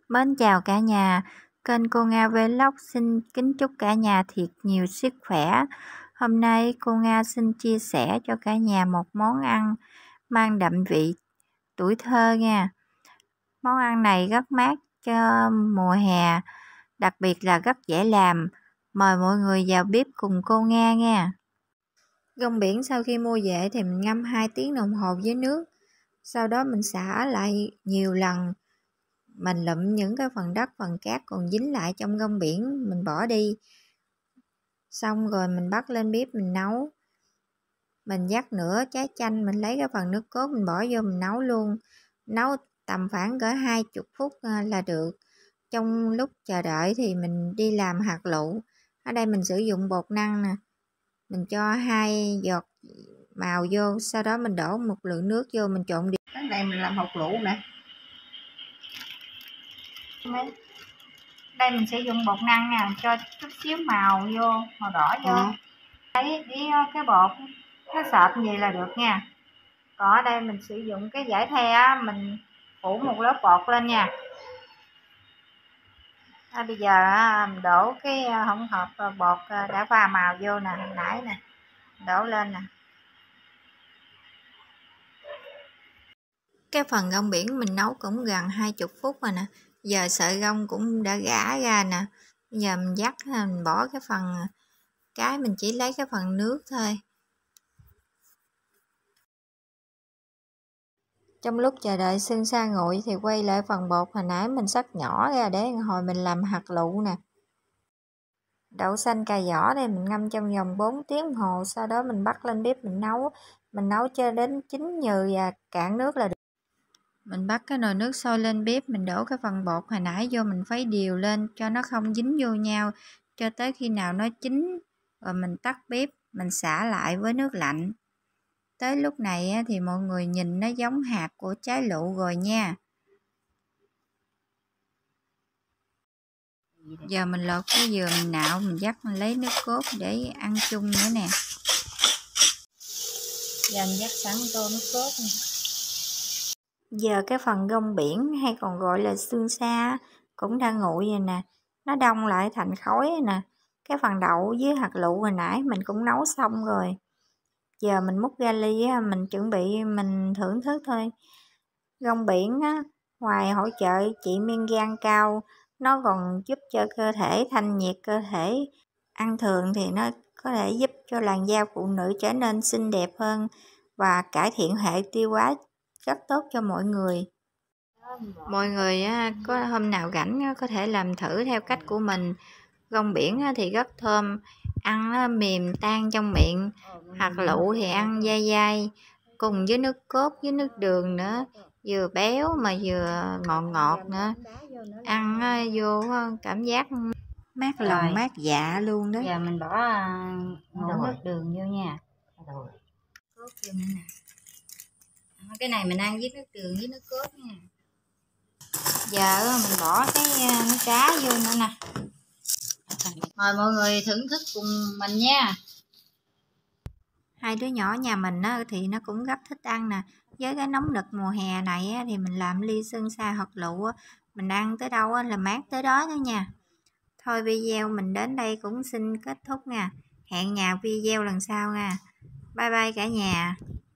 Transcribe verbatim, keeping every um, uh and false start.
Mến chào cả nhà, kênh Cô Nga Vlog xin kính chúc cả nhà thiệt nhiều sức khỏe. Hôm nay cô Nga xin chia sẻ cho cả nhà một món ăn mang đậm vị tuổi thơ nha. Món ăn này rất mát cho mùa hè, đặc biệt là rất dễ làm. Mời mọi người vào bếp cùng cô Nga nha. Rong biển sau khi mua về thì mình ngâm hai tiếng đồng hồ với nước. Sau đó mình xả lại nhiều lần. Mình lụm những cái phần đất, phần cát còn dính lại trong rong biển mình bỏ đi. Xong rồi mình bắt lên bếp mình nấu. Mình vắt nửa trái chanh, mình lấy cái phần nước cốt mình bỏ vô mình nấu luôn. Nấu tầm khoảng cỡ hai mươi phút là được. Trong lúc chờ đợi thì mình đi làm hạt lựu. Ở đây mình sử dụng bột năng nè. Mình cho hai giọt màu vô, sau đó mình đổ một lượng nước vô mình trộn đi. Cái này mình làm hột lựu nè. Đây mình sử dụng bột năng nha, cho chút xíu màu vô, màu đỏ vô. Ừ. Đấy, cái bột nó sệt như vậy là được nha. Còn ở đây mình sử dụng cái giải the á, mình phủ một lớp bột lên nha. À, bây giờ á, mình đổ cái hỗn hợp bột đã pha màu vô nè, hồi nãy nè, đổ lên nè. Cái phần rong biển mình nấu cũng gần hai mươi phút rồi nè. Giờ sợi rong cũng đã gã ra nè. Bây giờ mình dắt mình bỏ cái phần cái, mình chỉ lấy cái phần nước thôi. Trong lúc chờ đợi sưng sa nguội thì quay lại phần bột hồi nãy mình xắt nhỏ ra để hồi mình làm hạt lựu nè. Đậu xanh cà giỏ đây mình ngâm trong vòng bốn tiếng đồng hồ, sau đó mình bắt lên bếp mình nấu. Mình nấu cho đến chín nhừ và cạn nước là được. Mình bắt cái nồi nước sôi lên bếp, mình đổ cái phần bột hồi nãy vô, mình khuấy đều lên cho nó không dính vô nhau cho tới khi nào nó chín, rồi mình tắt bếp, mình xả lại với nước lạnh. Tới lúc này thì mọi người nhìn nó giống hạt của trái lựu rồi nha. Giờ mình lột cái dừa mình nạo, mình dắt mình lấy nước cốt để ăn chung nữa nè. Giờ mình dắt sẵn tô nước cốt nè. Giờ cái phần rong biển hay còn gọi là xương sa cũng đã nguội rồi nè. Nó đông lại thành khối nè. Cái phần đậu với hạt lựu hồi nãy mình cũng nấu xong rồi. Giờ mình múc ra ly á, mình chuẩn bị mình thưởng thức thôi. Rong biển á, ngoài hỗ trợ trị men gan cao, nó còn giúp cho cơ thể thanh nhiệt cơ thể. Ăn thường thì nó có thể giúp cho làn da phụ nữ trở nên xinh đẹp hơn và cải thiện hệ tiêu hóa, rất tốt cho mọi người. Mọi người á, có hôm nào rảnh á, có thể làm thử theo cách của mình. Rong biển á, thì rất thơm, ăn nó mềm tan trong miệng. Hạt lựu thì ăn dai dai, cùng với nước cốt với nước đường nữa, vừa béo mà vừa ngọt ngọt nữa. Ăn á, vô cảm giác mát lòng rồi, mát dạ luôn đó. Giờ mình bỏ uh, nước đường vô nha. Rồi. Cốt vô nữa nè. Cái này mình ăn với nước đường với nước cốt nha. Giờ mình bỏ cái nước cá vô nữa nè. Mời mọi người thưởng thức cùng mình nha. Hai đứa nhỏ nhà mình á, thì nó cũng rất thích ăn nè. Với cái nóng nực mùa hè này á, thì mình làm ly sương sa hoặc lựu á, mình ăn tới đâu á, là mát tới đó nữa nha. Thôi video mình đến đây cũng xin kết thúc nha. Hẹn nhà video lần sau nha. Bye bye cả nhà.